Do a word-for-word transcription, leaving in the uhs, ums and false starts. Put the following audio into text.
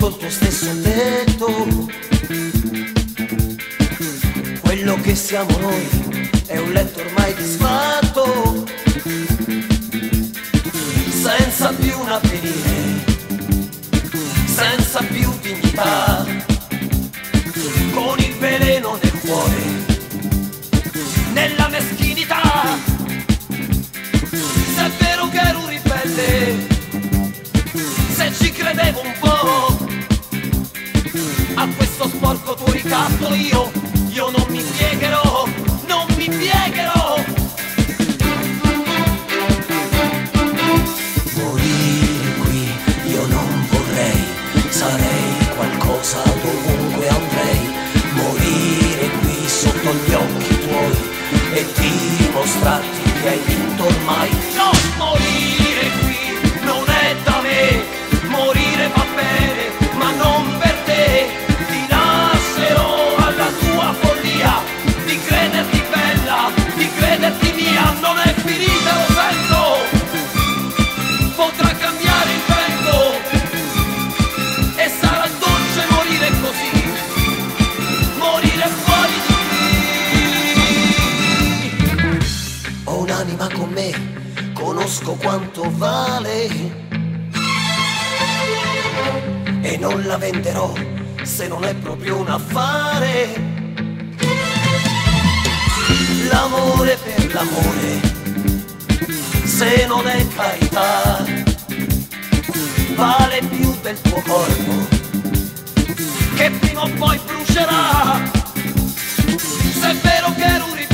sotto il tuo stesso tetto. Quello che siamo noi è un letto ormai disfatto, senza più un avvenire, senza più dignità, con il veleno nel cuore, nella meschinità. Se è vero che ero un ribelle, se ci credevo un po' a questo sporco tuo ricatto, io, io non mi piegherò, non mi piegherò. Morire qui io non vorrei, sarei qualcosa dovunque andrei. Morire qui sotto gli occhi tuoi e dimostrarti che hai vinto ormai. No, morire qui non è da me, morire va bene, ma non per te. Ti lascerò alla tua follia di crederti bella, di crederti mia. Non è finita, lo sento, potrà cambiare il vento e sarà dolce morire così, morire fuori di qui. Ho un'anima con me, conosco quanto vale e non la venderò se non è proprio un affare. L'amore per l'amore, se non è carità, vale più del tuo corpo che prima o poi brucerà. Se è vero che ero un